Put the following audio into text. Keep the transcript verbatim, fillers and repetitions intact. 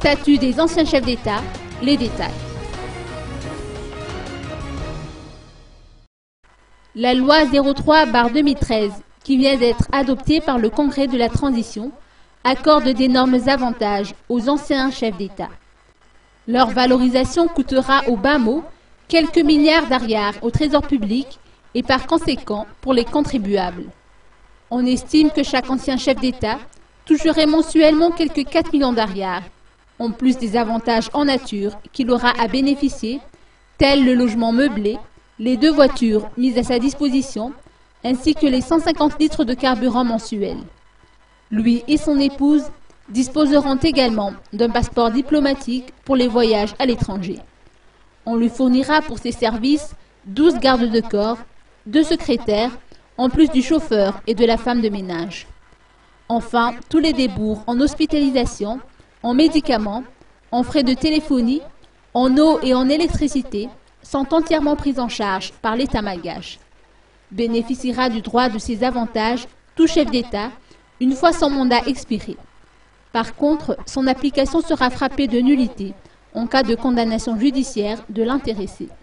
Statut des anciens chefs d'État, les détails. La loi zéro trois barre deux mille treize, qui vient d'être adoptée par le Congrès de la Transition, accorde d'énormes avantages aux anciens chefs d'État. Leur valorisation coûtera au bas mot quelques milliards d'ariars au trésor public et par conséquent pour les contribuables. On estime que chaque ancien chef d'État toucherait mensuellement quelques quatre millions d'ariars, en plus des avantages en nature qu'il aura à bénéficier, tels le logement meublé, les deux voitures mises à sa disposition, ainsi que les cent cinquante litres de carburant mensuel. Lui et son épouse disposeront également d'un passeport diplomatique pour les voyages à l'étranger. On lui fournira pour ses services douze gardes de corps, deux secrétaires, en plus du chauffeur et de la femme de ménage. Enfin, tous les débours en hospitalisation, en médicaments, en frais de téléphonie, en eau et en électricité sont entièrement pris en charge par l'État malgache. Bénéficiera du droit de ces avantages tout chef d'État une fois son mandat expiré. Par contre, son application sera frappée de nullité en cas de condamnation judiciaire de l'intéressé.